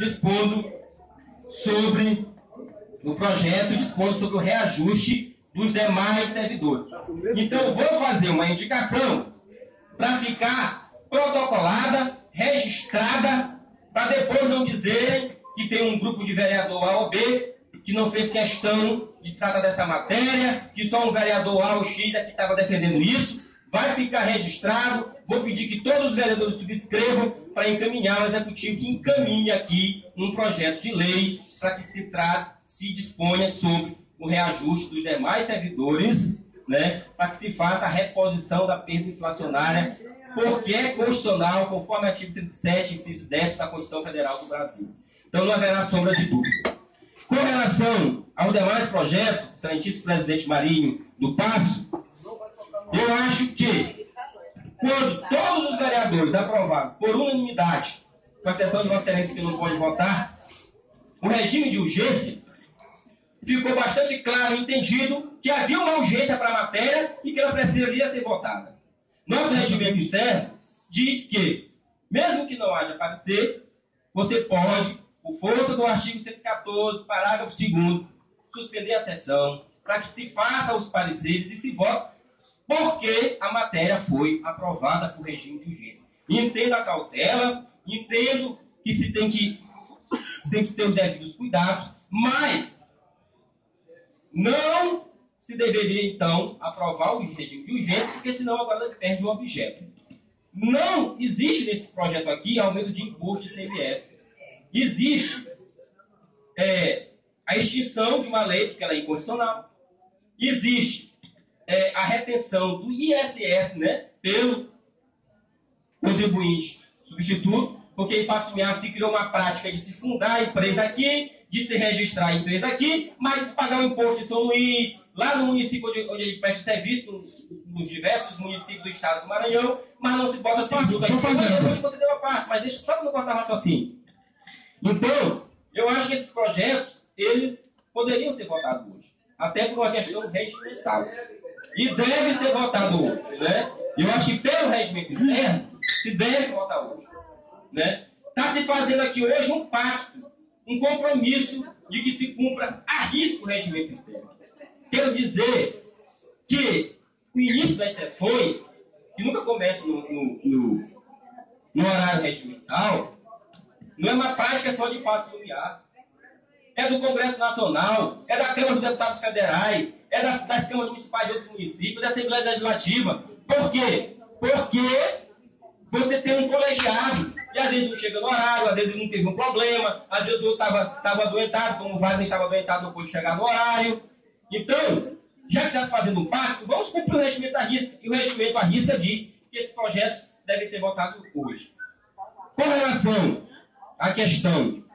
dispondo sobre o projeto, dispondo sobre o reajuste dos demais servidores. Então, vou fazer uma indicação para ficar protocolada, registrada, para depois não dizerem que tem um grupo de vereador A ou B que não fez questão de tratar dessa matéria, que só um vereador A ou X é que estava defendendo isso. Vai ficar registrado. Vou pedir que todos os vereadores subscrevam para encaminhar ao Executivo que encaminhe aqui um projeto de lei para que se disponha sobre o reajuste dos demais servidores, né, para que se faça a reposição da perda inflacionária, porque é constitucional, conforme o artigo 37, inciso 10 da Constituição Federal do Brasil. Então não haverá sombra de dúvida. Com relação aos demais projetos, excelentíssimo presidente Marinho do Passo, eu acho que quando todos os vereadores aprovaram por unanimidade, com exceção de Vossa Excelência que não pode votar, o regime de urgência, ficou bastante claro e entendido que havia uma urgência para a matéria e que ela precisaria ser votada. Nosso regimento interno diz que, mesmo que não haja parecer, você pode, por força do artigo 114, parágrafo 2º, suspender a sessão para que se faça os pareceres e se vote, porque a matéria foi aprovada por regime de urgência. Entendo a cautela, entendo que se tem que ter os devidos cuidados, mas não se deveria, então, aprovar o regime de urgência, porque senão agora perde o objeto. Não existe nesse projeto aqui aumento de imposto de ICMS. Existe a extinção de uma lei, porque ela é inconstitucional. Existe a retenção do ISS, né, pelo contribuinte substituto, porque em Passo Miar se criou uma prática de se fundar a empresa aqui, de se registrar a empresa aqui, mas pagar o imposto de São Luís, lá no município onde ele presta serviço, nos diversos municípios do estado do Maranhão, mas não se bota tributo aqui. Onde você deu a parte, mas deixa só para não cortar raciocínio. Então, eu acho que esses projetos, eles poderiam ser votados hoje, até por uma questão regimental. E deve ser votado hoje, né? Eu acho que pelo regimento interno, se deve votar hoje, né? Está se fazendo aqui hoje um pacto, um compromisso de que se cumpra a risco o regimento interno. Quero dizer que o início das sessões, que nunca começa no horário regimental, não é uma prática só de Passo Lumiar. É do Congresso Nacional, é da Câmara dos Deputados Federais, é das câmaras municipais de outros municípios, da Assembleia Legislativa. Por quê? Porque você tem um colegiado, e às vezes não chega no horário, às vezes não teve um problema, às vezes o outro estava adoentado, como o Wagner estava adoentado, não pôde chegar no horário. Então, já que está se fazendo um pacto, vamos cumprir o regimento à risca. E o regimento à risca diz que esses projetos devem ser votados hoje. Com relação à questão